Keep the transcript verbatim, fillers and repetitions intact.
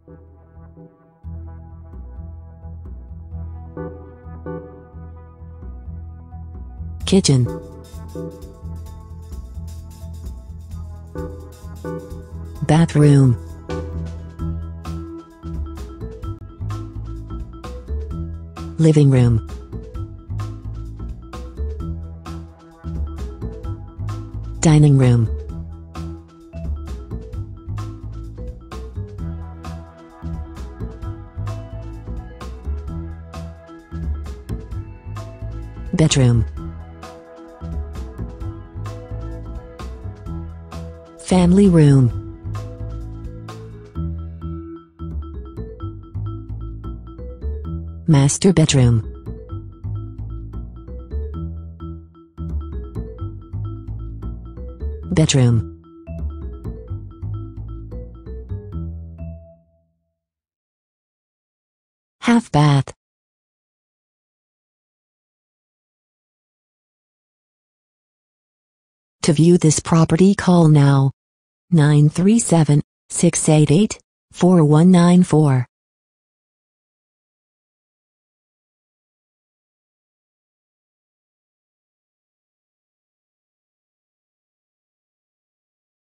Kitchen. Bathroom. Living room. Dining room. Bedroom. Family room. Master bedroom. Bedroom. Half bath. To view this property, call now nine three seven, six eight eight, four one nine four.